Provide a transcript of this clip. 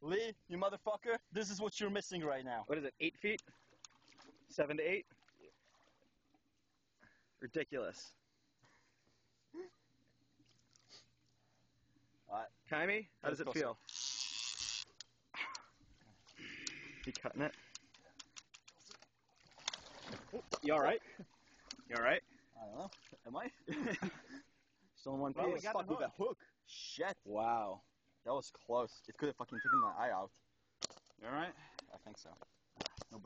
Lee, you motherfucker, this is what you're missing right now. What is it, 8 feet? 7 to 8? Ridiculous. Kaimi, how does it feel? You cutting it? You alright? You alright? I don't know. Am I? Still in one Well, piece. fuck with a hook. Shit. Wow. That was close. It could have fucking taken my eye out. You alright? I think so.